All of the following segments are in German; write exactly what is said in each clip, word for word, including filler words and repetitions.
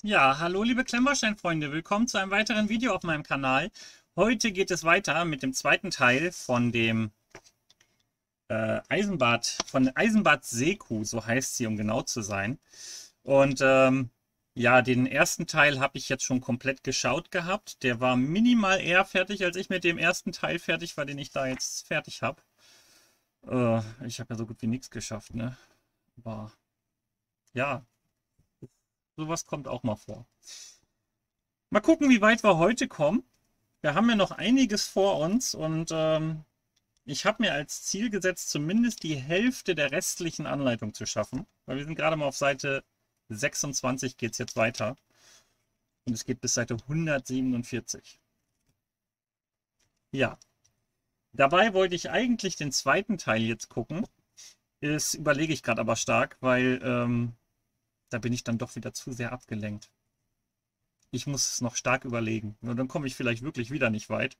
Ja, hallo liebe Klemmbaustein-Freunde, willkommen zu einem weiteren Video auf meinem Kanal. Heute geht es weiter mit dem zweiten Teil von dem äh, Eisenbad, von Eisenbad Seku, so heißt sie, um genau zu sein. Und ähm, ja, den ersten Teil habe ich jetzt schon komplett geschaut gehabt. Der war minimal eher fertig, als ich mit dem ersten Teil fertig war, den ich da jetzt fertig habe. Äh, ich habe ja so gut wie nichts geschafft, ne? Aber ja, sowas kommt auch mal vor. Mal gucken, wie weit wir heute kommen. Wir haben ja noch einiges vor uns und ähm, ich habe mir als Ziel gesetzt, zumindest die Hälfte der restlichen Anleitung zu schaffen. Weil wir sind gerade mal auf Seite sechsundzwanzig, geht es jetzt weiter. Und es geht bis Seite hundertsiebenundvierzig. Ja, dabei wollte ich eigentlich den zweiten Teil jetzt gucken. Das überlege ich gerade aber stark, weil ähm, da bin ich dann doch wieder zu sehr abgelenkt. Ich muss es noch stark überlegen. Nur dann komme ich vielleicht wirklich wieder nicht weit.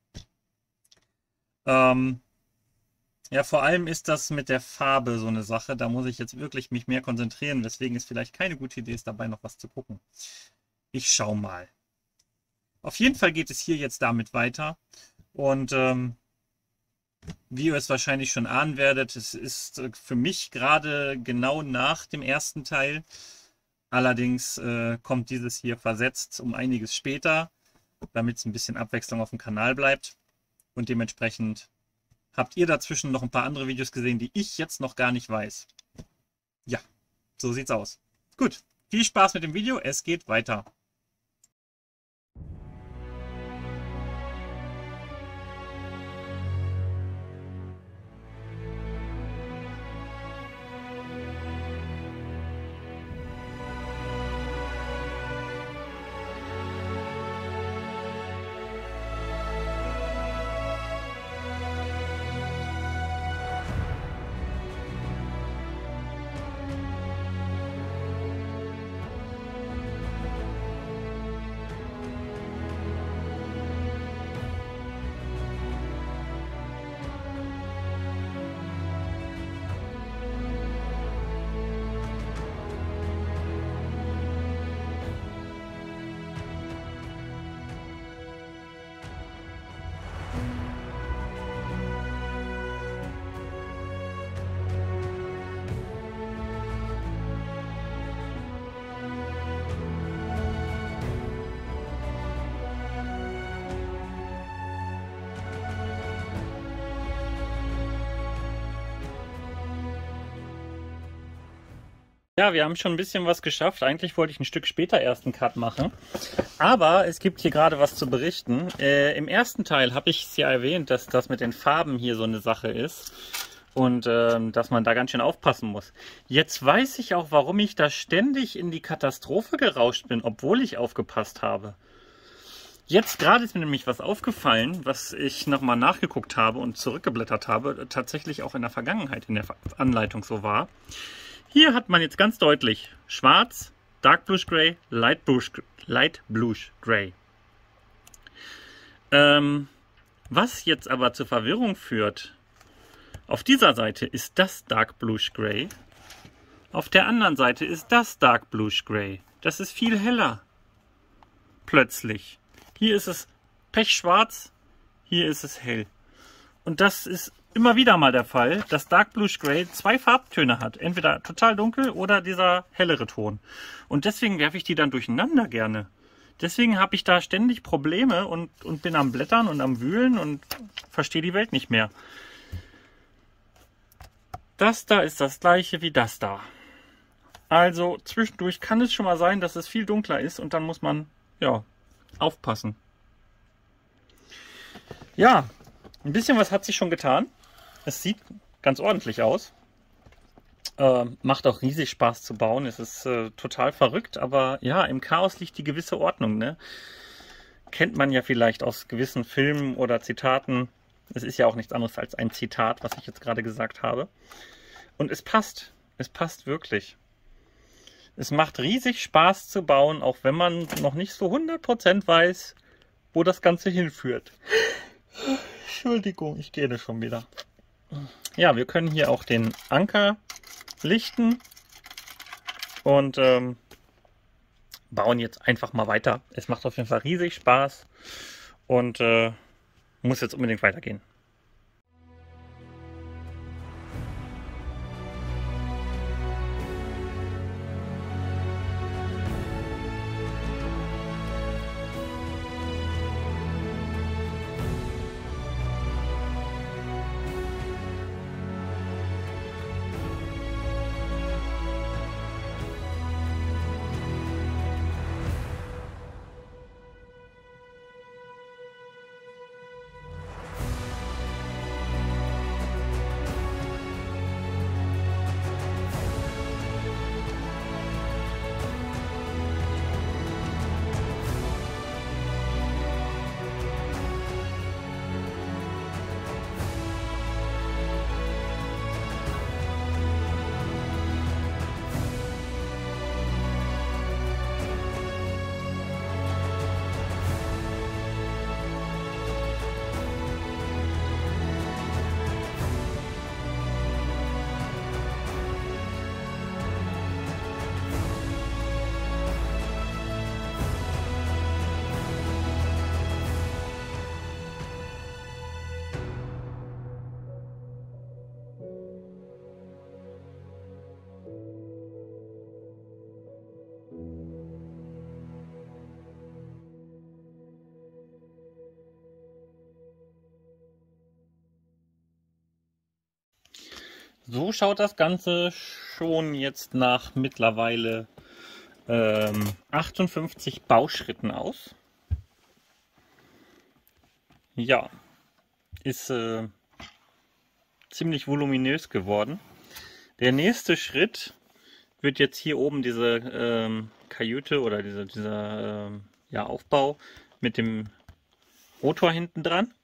Ähm, ja, vor allem ist das mit der Farbe so eine Sache. Da muss ich jetzt wirklich mich mehr konzentrieren, weswegen es vielleicht keine gute Idee ist, dabei noch was zu gucken. Ich schau mal. Auf jeden Fall geht es hier jetzt damit weiter. Und ähm, wie ihr es wahrscheinlich schon ahnen werdet, es ist für mich gerade genau nach dem ersten Teil. Allerdings äh, kommt dieses hier versetzt um einiges später, damit es ein bisschen Abwechslung auf dem Kanal bleibt. Und dementsprechend habt ihr dazwischen noch ein paar andere Videos gesehen, die ich jetzt noch gar nicht weiß. Ja, so sieht's aus. Gut, viel Spaß mit dem Video, es geht weiter. Ja, wir haben schon ein bisschen was geschafft. Eigentlich wollte ich ein Stück später erst einen Cut machen. Aber es gibt hier gerade was zu berichten. Äh, im ersten Teil habe ich es ja erwähnt, dass das mit den Farben hier so eine Sache ist. Und äh, dass man da ganz schön aufpassen muss. Jetzt weiß ich auch, warum ich da ständig in die Katastrophe gerauscht bin, obwohl ich aufgepasst habe. Jetzt gerade ist mir nämlich was aufgefallen, was ich nochmal nachgeguckt habe und zurückgeblättert habe. Tatsächlich auch in der Vergangenheit in der Anleitung so war. Hier hat man jetzt ganz deutlich Schwarz, Dark Bluish Gray, Light Bluish, Light Bluish Gray. Ähm, was jetzt aber zur Verwirrung führt, auf dieser Seite ist das Dark Bluish Gray, auf der anderen Seite ist das Dark Bluish Gray. Das ist viel heller. Plötzlich. Hier ist es pechschwarz, hier ist es hell. Und das ist immer wieder mal der Fall, dass Dark Bluish Gray zwei Farbtöne hat. Entweder total dunkel oder dieser hellere Ton. Und deswegen werfe ich die dann durcheinander gerne. Deswegen habe ich da ständig Probleme und, und bin am Blättern und am Wühlen und verstehe die Welt nicht mehr. Das da ist das gleiche wie das da. Also zwischendurch kann es schon mal sein, dass es viel dunkler ist und dann muss man, ja, aufpassen. Ja, ein bisschen was hat sich schon getan. Es sieht ganz ordentlich aus. Äh, macht auch riesig Spaß zu bauen. Es ist äh, total verrückt, aber ja, im Chaos liegt die gewisse Ordnung, ne? Kennt man ja vielleicht aus gewissen Filmen oder Zitaten. Es ist ja auch nichts anderes als ein Zitat, was ich jetzt gerade gesagt habe. Und es passt. Es passt wirklich. Es macht riesig Spaß zu bauen, auch wenn man noch nicht so hundert Prozent weiß, wo das Ganze hinführt. Entschuldigung, ich gehe schon wieder. Ja, wir können hier auch den Anker lichten und ähm, bauen jetzt einfach mal weiter. Es macht auf jeden Fall riesig Spaß und äh, muss jetzt unbedingt weitergehen. So schaut das Ganze schon jetzt nach mittlerweile ähm, achtundfünfzig Bauschritten aus. Ja, ist äh, ziemlich voluminös geworden. Der nächste Schritt wird jetzt hier oben diese ähm, Kajüte oder diese, dieser ähm, ja, Aufbau mit dem Rotor hinten dran.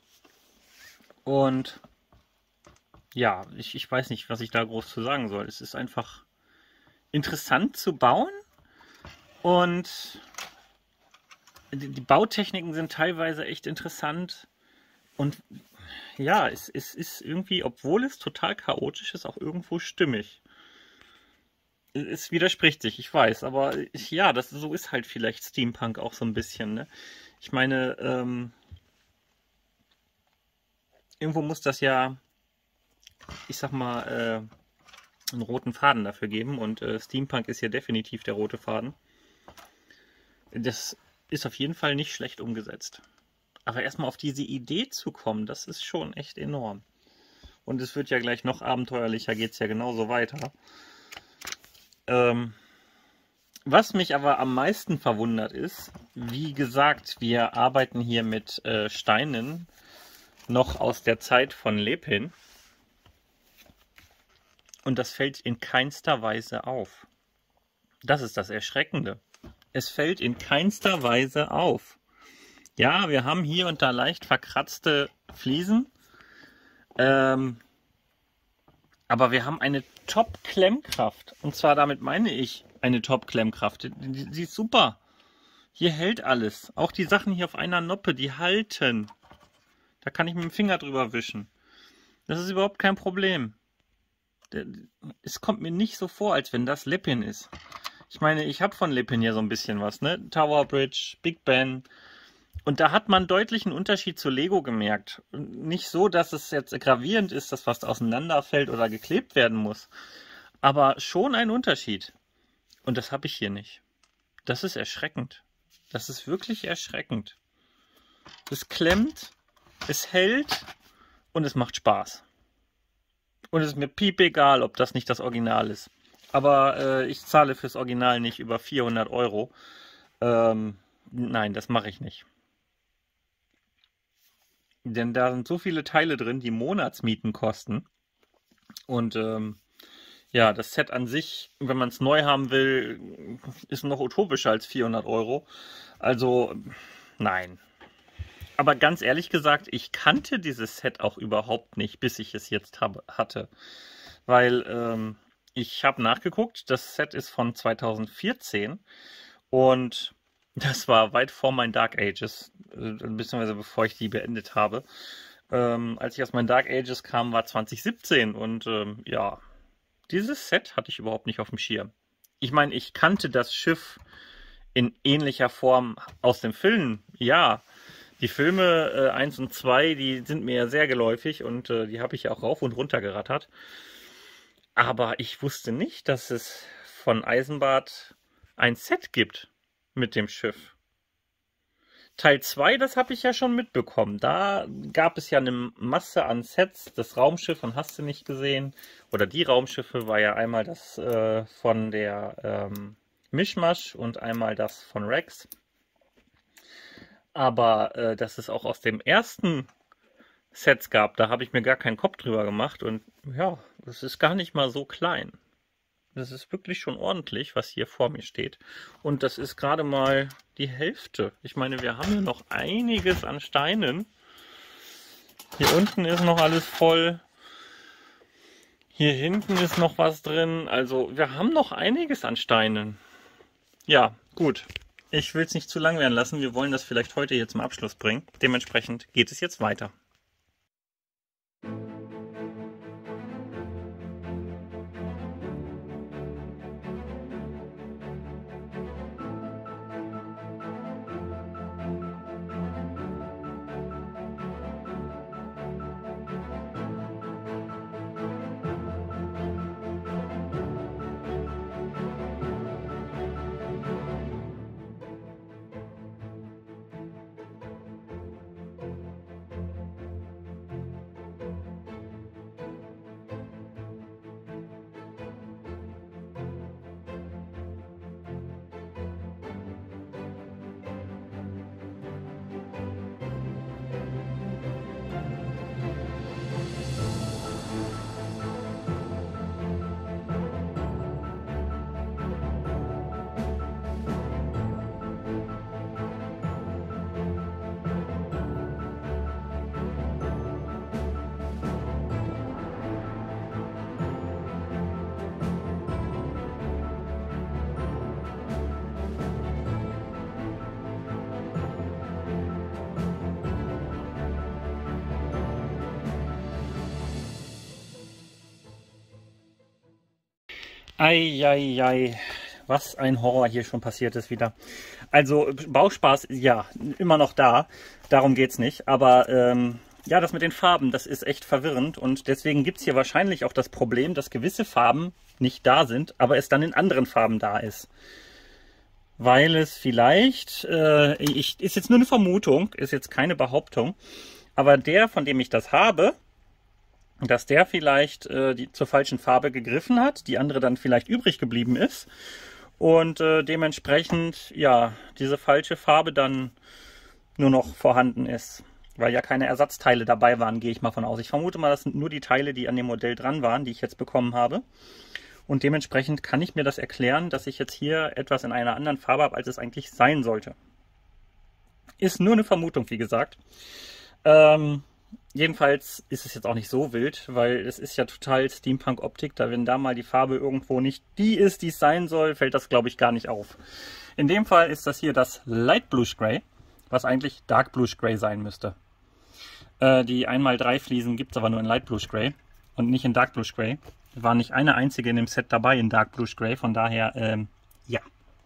Und ja, ich, ich weiß nicht, was ich da groß zu sagen soll. Es ist einfach interessant zu bauen und die, die Bautechniken sind teilweise echt interessant und ja, es, es ist irgendwie, obwohl es total chaotisch ist, auch irgendwo stimmig. Es widerspricht sich, ich weiß, aber ich, ja, das, so ist halt vielleicht Steampunk auch so ein bisschen, ne? Ich meine, ähm, irgendwo muss das ja, ich sag mal, äh, einen roten Faden dafür geben und äh, Steampunk ist ja definitiv der rote Faden. Das ist auf jeden Fall nicht schlecht umgesetzt. Aber erstmal auf diese Idee zu kommen, das ist schon echt enorm. Und es wird ja gleich noch abenteuerlicher, geht es ja genauso weiter. Ähm, was mich aber am meisten verwundert ist, wie gesagt, wir arbeiten hier mit äh, Steinen noch aus der Zeit von Lepin. Und das fällt in keinster Weise auf. Das ist das Erschreckende. Es fällt in keinster Weise auf. Ja, wir haben hier und da leicht verkratzte Fliesen. Ähm, aber wir haben eine Top-Klemmkraft. Und zwar damit meine ich eine Top-Klemmkraft. Sie ist super. Hier hält alles. Auch die Sachen hier auf einer Noppe, die halten. Da kann ich mit dem Finger drüber wischen. Das ist überhaupt kein Problem. Es kommt mir nicht so vor, als wenn das Lepin ist. Ich meine, ich habe von Lepin hier so ein bisschen was, ne? Tower Bridge, Big Ben. Und da hat man deutlich einen Unterschied zu Lego gemerkt. Nicht so, dass es jetzt gravierend ist, dass was auseinanderfällt oder geklebt werden muss. Aber schon ein Unterschied. Und das habe ich hier nicht. Das ist erschreckend. Das ist wirklich erschreckend. Es klemmt, es hält und es macht Spaß. Und es ist mir piepegal, ob das nicht das Original ist. Aber äh, ich zahle fürs Original nicht über vierhundert Euro. Ähm, nein, das mache ich nicht. Denn da sind so viele Teile drin, die Monatsmieten kosten. Und ähm, ja, das Set an sich, wenn man es neu haben will, ist noch utopischer als vierhundert Euro. Also, nein. Aber ganz ehrlich gesagt, ich kannte dieses Set auch überhaupt nicht, bis ich es jetzt hab, hatte. Weil ähm, ich habe nachgeguckt, das Set ist von zweitausendvierzehn und das war weit vor meinen Dark Ages, äh, beziehungsweise bevor ich die beendet habe. Ähm, als ich aus meinen Dark Ages kam, war zwanzig siebzehn und ähm, ja, dieses Set hatte ich überhaupt nicht auf dem Schirm. Ich meine, ich kannte das Schiff in ähnlicher Form aus dem Film. Ja, die Filme äh, eins und zwei, die sind mir ja sehr geläufig und äh, die habe ich ja auch rauf und runter gerattert. Aber ich wusste nicht, dass es von Eisenbahn ein Set gibt mit dem Schiff. Teil zwei, das habe ich ja schon mitbekommen. Da gab es ja eine Masse an Sets. Das Raumschiff, und hast du nicht gesehen, oder die Raumschiffe, war ja einmal das äh, von der ähm, Mischmasch und einmal das von Rex. Aber äh, dass es auch aus dem ersten Sets gab, da habe ich mir gar keinen Kopf drüber gemacht. Und ja, das ist gar nicht mal so klein. Das ist wirklich schon ordentlich, was hier vor mir steht. Und das ist gerade mal die Hälfte. Ich meine, wir haben hier noch einiges an Steinen. Hier unten ist noch alles voll. Hier hinten ist noch was drin. Also wir haben noch einiges an Steinen. Ja, gut. Ich will es nicht zu lang werden lassen. Wir wollen das vielleicht heute hier zum Abschluss bringen. Dementsprechend geht es jetzt weiter. Eieiei, was ein Horror hier schon passiert ist wieder. Also Bauspaß, ja, immer noch da, darum geht's nicht. Aber ähm, ja, das mit den Farben, das ist echt verwirrend. Und deswegen gibt's hier wahrscheinlich auch das Problem, dass gewisse Farben nicht da sind, aber es dann in anderen Farben da ist. Weil es vielleicht, äh, ich, ist jetzt nur eine Vermutung, ist jetzt keine Behauptung, aber der, von dem ich das habe, dass der vielleicht äh, die, zur falschen Farbe gegriffen hat, die andere dann vielleicht übrig geblieben ist und äh, dementsprechend ja diese falsche Farbe dann nur noch vorhanden ist, weil ja keine Ersatzteile dabei waren, gehe ich mal von aus. Ich vermute mal, das sind nur die Teile, die an dem Modell dran waren, die ich jetzt bekommen habe, und dementsprechend kann ich mir das erklären, dass ich jetzt hier etwas in einer anderen Farbe habe, als es eigentlich sein sollte. Ist nur eine Vermutung, wie gesagt. Ähm, Jedenfalls ist es jetzt auch nicht so wild, weil es ist ja total Steampunk-Optik. Da, wenn da mal die Farbe irgendwo nicht die ist, die es sein soll, fällt das, glaube ich, gar nicht auf. In dem Fall ist das hier das Light Bluish Grey, was eigentlich Dark Bluish Grey sein müsste. Äh, die eins mal drei Fliesen gibt es aber nur in Light Bluish Grey und nicht in Dark Bluish Grey. War nicht eine einzige in dem Set dabei in Dark Bluish Grey, von daher, ähm, ja.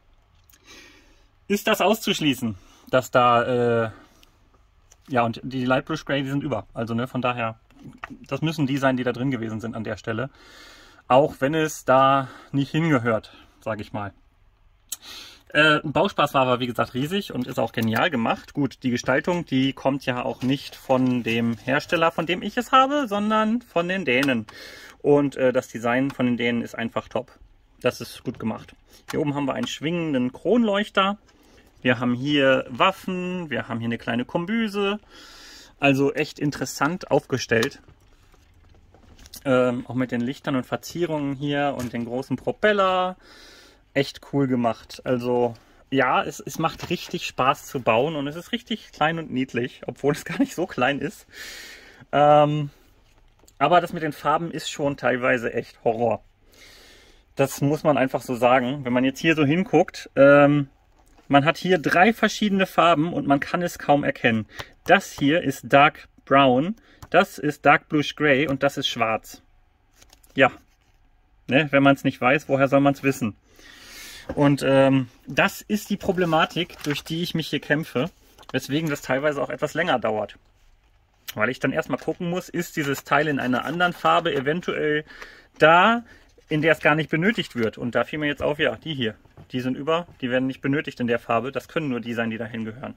Ist das auszuschließen, dass da... Äh, Ja, und die Light Bluish Grey, die sind über. Also ne, von daher, das müssen die sein, die da drin gewesen sind an der Stelle. Auch wenn es da nicht hingehört, sage ich mal. Äh, Bauspaß war aber wie gesagt riesig und ist auch genial gemacht. Gut, die Gestaltung, die kommt ja auch nicht von dem Hersteller, von dem ich es habe, sondern von den Dänen. Und äh, das Design von den Dänen ist einfach top. Das ist gut gemacht. Hier oben haben wir einen schwingenden Kronleuchter. Wir haben hier Waffen, wir haben hier eine kleine Kombüse, also echt interessant aufgestellt. Ähm, auch mit den Lichtern und Verzierungen hier und den großen Propeller. Echt cool gemacht. Also ja, es, es macht richtig Spaß zu bauen und es ist richtig klein und niedlich, obwohl es gar nicht so klein ist. Ähm, aber das mit den Farben ist schon teilweise echt Horror. Das muss man einfach so sagen. Wenn man jetzt hier so hinguckt... Ähm, Man hat hier drei verschiedene Farben und man kann es kaum erkennen. Das hier ist Dark Brown, das ist Dark Bluish Grey und das ist Schwarz. Ja, ne, wenn man es nicht weiß, woher soll man es wissen? Und ähm, das ist die Problematik, durch die ich mich hier kämpfe, weswegen das teilweise auch etwas länger dauert. Weil ich dann erstmal gucken muss, ist dieses Teil in einer anderen Farbe eventuell da, in der es gar nicht benötigt wird. Und da fiel mir jetzt auf, ja, die hier, die sind über, die werden nicht benötigt in der Farbe. Das können nur die sein, die dahin gehören.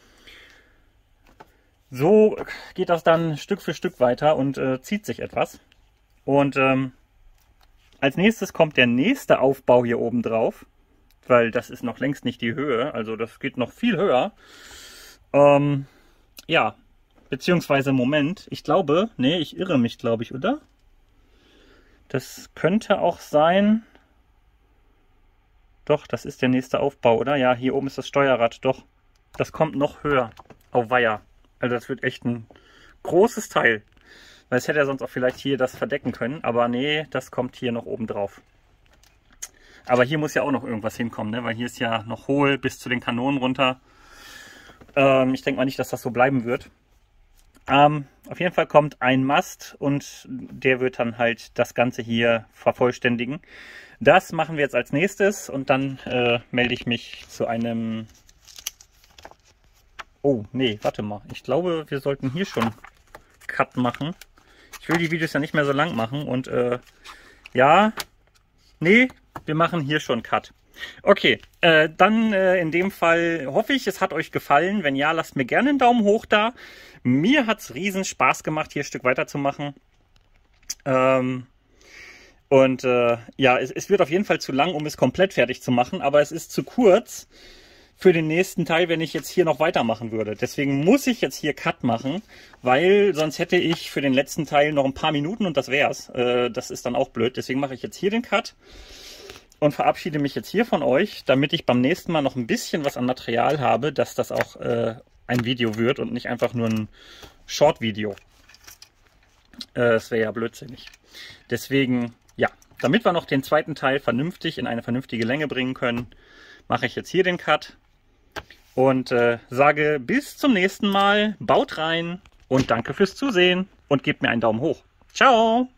So geht das dann Stück für Stück weiter und äh, zieht sich etwas. Und ähm, als nächstes kommt der nächste Aufbau hier oben drauf, weil das ist noch längst nicht die Höhe, also das geht noch viel höher. Ähm, ja, beziehungsweise Moment, ich glaube, nee, ich irre mich, glaube ich, oder? Das könnte auch sein. Doch, das ist der nächste Aufbau, oder? Ja, hier oben ist das Steuerrad, doch. Das kommt noch höher. Auweia. Also das wird echt ein großes Teil. Weil es hätte ja sonst auch vielleicht hier das verdecken können. Aber nee, das kommt hier noch oben drauf. Aber hier muss ja auch noch irgendwas hinkommen, ne? Weil hier ist ja noch hohl bis zu den Kanonen runter. Ähm, ich denke mal nicht, dass das so bleiben wird. Ähm, auf jeden Fall kommt ein Mast und der wird dann halt das Ganze hier vervollständigen. Das machen wir jetzt als nächstes und dann äh, melde ich mich zu einem... Oh, nee, warte mal. Ich glaube, wir sollten hier schon Cut machen. Ich will die Videos ja nicht mehr so lang machen und äh, ja, nee, wir machen hier schon Cut. Okay, äh, dann äh, in dem Fall hoffe ich, es hat euch gefallen. Wenn ja, lasst mir gerne einen Daumen hoch da. Mir hat es riesen Spaß gemacht, hier ein Stück weiterzumachen. Ähm, und äh, ja, es, es wird auf jeden Fall zu lang, um es komplett fertig zu machen, aber es ist zu kurz für den nächsten Teil, wenn ich jetzt hier noch weitermachen würde. Deswegen muss ich jetzt hier Cut machen, weil sonst hätte ich für den letzten Teil noch ein paar Minuten und das wär's. Äh, das ist dann auch blöd. Deswegen mache ich jetzt hier den Cut und verabschiede mich jetzt hier von euch, damit ich beim nächsten Mal noch ein bisschen was an Material habe, dass das auch äh, ein Video wird und nicht einfach nur ein Short-Video. Äh, das wäre ja blödsinnig. Deswegen, ja, damit wir noch den zweiten Teil vernünftig in eine vernünftige Länge bringen können, mache ich jetzt hier den Cut und äh, sage bis zum nächsten Mal, baut rein und danke fürs Zusehen und gebt mir einen Daumen hoch. Ciao!